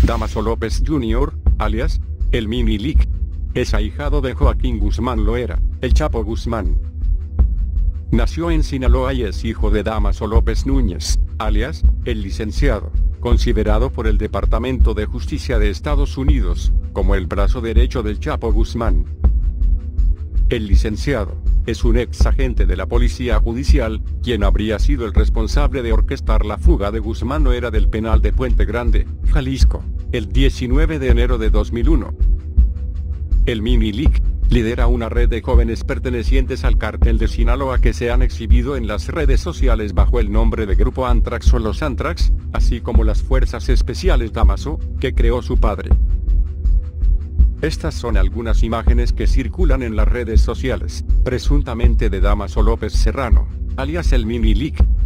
Dámaso López Jr., alias el Mini Lic, es ahijado de Joaquín Guzmán Loera, el Chapo Guzmán. Nació en Sinaloa y es hijo de Dámaso López Núñez, alias el licenciado, considerado por el Departamento de Justicia de Estados Unidos como el brazo derecho del Chapo Guzmán. El licenciado es un ex agente de la Policía Judicial, quien habría sido el responsable de orquestar la fuga de Guzmán Loera del penal de Puente Grande, Jalisco, el 19 de enero de 2001. El Mini Lic lidera una red de jóvenes pertenecientes al cártel de Sinaloa que se han exhibido en las redes sociales bajo el nombre de Grupo Antrax o Los Antrax, así como las Fuerzas Especiales Dámaso, que creó su padre. Estas son algunas imágenes que circulan en las redes sociales, presuntamente de Dámaso López Serrano, alias el Mini Lic,